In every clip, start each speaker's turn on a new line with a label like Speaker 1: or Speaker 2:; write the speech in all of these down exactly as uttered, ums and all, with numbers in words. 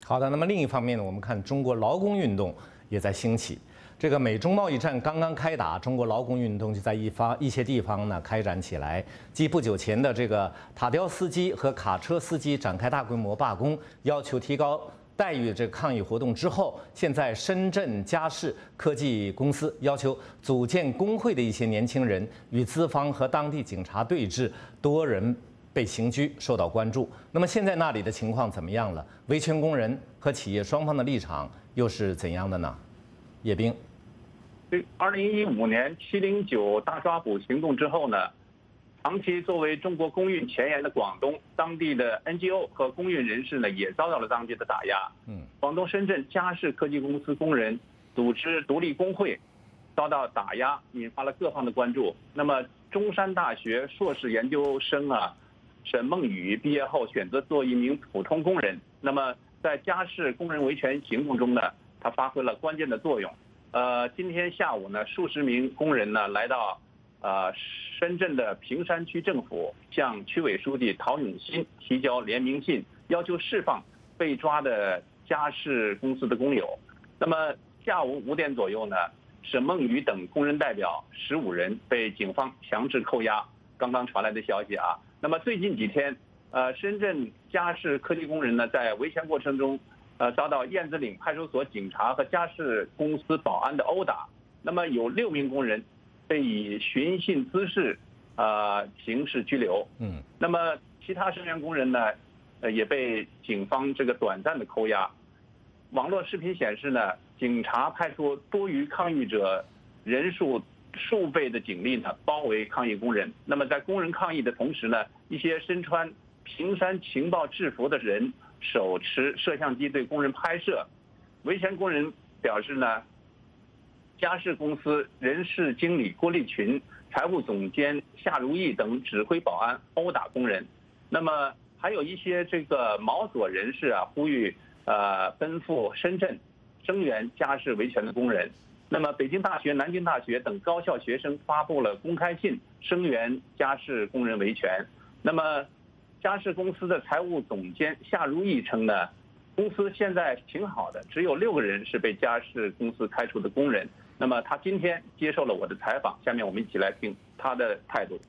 Speaker 1: 好的，那么另一方面呢，我们看中国劳工运动也在兴起。这个美中贸易战刚刚开打，中国劳工运动就在一方一些地方呢开展起来。继不久前的这个塔吊司机和卡车司机展开大规模罢工，要求提高待遇这个抗议活动之后，现在深圳嘉士科技公司要求组建工会的一些年轻人与资方和当地警察对峙，多人被刑拘，受到关注。那么现在那里的情况怎么样了？维权工人和企业双方的立场又是怎样的呢？叶冰。
Speaker 2: 对，二零一五年七零九大抓捕行动之后呢，长期作为中国工运前沿的广东当地的 N G O 和工运人士呢，也遭到了当地的打压。嗯，广东深圳嘉士科技公司工人组织独立工会遭到打压，引发了各方的关注。那么，中山大学硕士研究生啊，沈梦雨毕业后选择做一名普通工人。那么，在嘉士工人维权行动中呢，他发挥了关键的作用。呃，今天下午呢，数十名工人呢来到呃深圳的坪山区政府，向区委书记陶永新提交联名信，要求释放被抓的嘉士公司的工友。那么下午五点左右呢，沈梦雨等工人代表十五人被警方强制扣押。刚刚传来的消息啊。那么最近几天，呃，深圳嘉士科技工人呢在维权过程中。呃，遭到燕子岭派出所警察和嘉士公司保安的殴打，那么有六名工人被以寻衅滋事，呃，刑事拘留。嗯，那么其他声援工人呢，呃，也被警方这个短暂的扣押。网络视频显示呢，警察派出多于抗议者人数数倍的警力呢，包围抗议工人。那么在工人抗议的同时呢，一些身穿坪山情报制服的人。手持摄像机对工人拍摄，维权工人表示呢，嘉士公司人事经理郭立群、财务总监夏如意等指挥保安殴打工人。那么还有一些这个毛左人士啊，呼吁呃奔赴深圳声援嘉士维权的工人。那么北京大学、南京大学等高校学生发布了公开信，声援嘉士工人维权。那么。嘉士公司的财务总监夏如意称呢，公司现在挺好的，只有六个人是被嘉士公司开除的工人。那么他今天接受了我的采访，下面我们一起来听他的态度。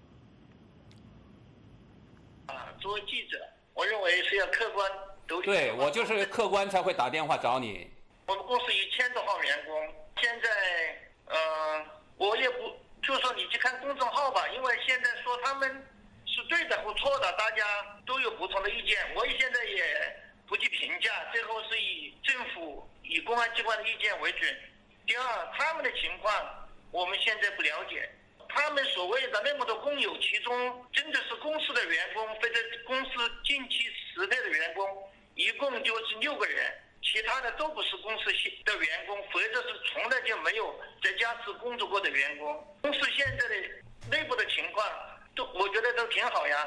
Speaker 3: 啊，作为记者，我认为是要客观都
Speaker 4: 对我就是客观才会打电话找你。
Speaker 3: 我们公司一千多号员工，现在呃，我也不就说你去看公众号吧，因为现在说他们。是对的或错的，大家都有不同的意见。我现在也不去评价，最后是以政府、以公安机关的意见为准。第二，他们的情况我们现在不了解。他们所谓的那么多工友，其中真的是公司的员工或者公司近期辞退的员工，一共就是六个人，其他的都不是公司的员工，或者是从来就没有在嘉士工作过的员工。公司现在的内部的情况。都我觉得都挺好呀。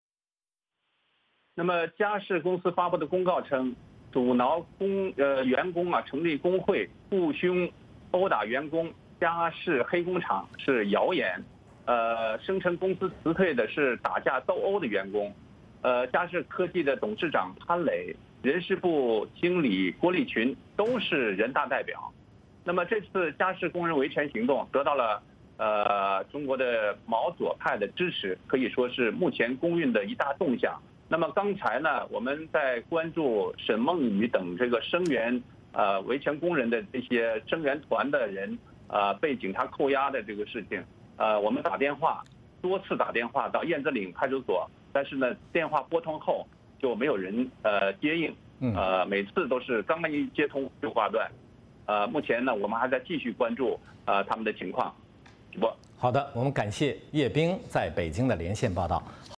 Speaker 2: 那么嘉士公司发布的公告称，阻挠工呃员工啊成立工会、雇凶、殴打员工、嘉士黑工厂是谣言。呃，声称公司辞退的是打架斗殴的员工。呃，嘉士科技的董事长潘磊、人事部经理郭立群都是人大代表。那么这次嘉士工人维权行动得到了。呃，中国的毛左派的支持可以说是目前工运的一大动向。那么刚才呢，我们在关注沈梦雨等这个声援呃维权工人的这些声援团的人呃被警察扣押的这个事情。呃，我们打电话多次打电话到燕子岭派出所，但是呢，电话拨通后就没有人呃接应，呃，每次都是刚刚一接通就挂断。呃，目前呢，我们还在继续关注呃他们的情况。
Speaker 1: 好的，我们感谢叶冰在北京的连线报道。